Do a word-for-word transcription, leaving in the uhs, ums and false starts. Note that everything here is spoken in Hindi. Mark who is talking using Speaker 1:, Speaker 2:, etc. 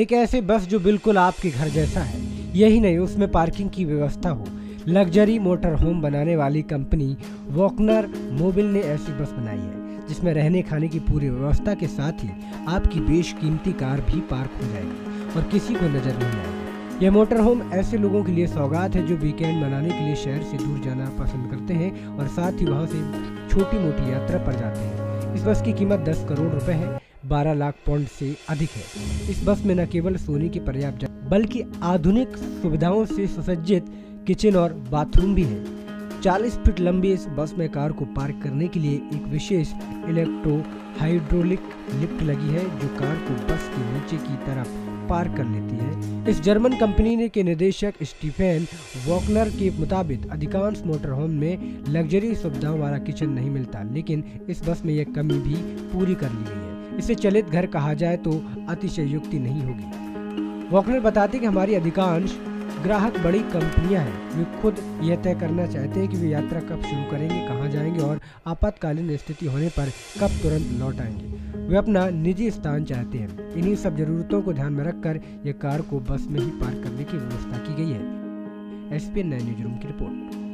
Speaker 1: एक ऐसे बस जो बिल्कुल आपके घर जैसा है। यही नहीं, उसमें पार्किंग की व्यवस्था हो। लग्जरी मोटर होम बनाने वाली कंपनी वॉकनर मोबिल ने ऐसी बस बनाई है जिसमें रहने खाने की पूरी व्यवस्था के साथ ही आपकी बेशकीमती कार भी पार्क हो जाएगी और किसी को नजर नहीं आएगी। यह मोटर होम ऐसे लोगों के लिए सौगात है जो वीकेंड मनाने के लिए शहर से दूर जाना पसंद करते हैं और साथ ही वहां से छोटी मोटी यात्रा पर जाते हैं। इस बस की कीमत दस करोड़ रुपए है, बारह लाख पाउंड से अधिक है। इस बस में न केवल सोने की पर्याप्त जगह बल्कि आधुनिक सुविधाओं से सुसज्जित किचन और बाथरूम भी है। चालीस फीट लंबी इस बस में कार को पार्क करने के लिए एक विशेष इलेक्ट्रो हाइड्रोलिक लिफ्ट लगी है जो कार को बस के नीचे की तरफ पार्क कर लेती है। इस जर्मन कंपनी के निदेशक स्टीफेन वॉकनर के मुताबिक अधिकांश मोटर होम में लग्जरी सुविधाओं वाला किचन नहीं मिलता, लेकिन इस बस में यह कमी भी पूरी कर ली गई है। इसे चलित घर कहा जाए तो अतिशयोक्ति नहीं होगी। वॉकनर बताते कि हमारी अधिकांश ग्राहक बड़ी कंपनियां हैं। वे खुद यह तय करना चाहते हैं कि वे यात्रा कब शुरू करेंगे, कहां जाएंगे और आपातकालीन स्थिति होने पर कब तुरंत लौट आएंगे। वे अपना निजी स्थान चाहते हैं। इन्हीं सब जरूरतों को ध्यान में रखकर यह कार को बस में ही पार्क करने की व्यवस्था की गई है। S P N nine news room की रिपोर्ट।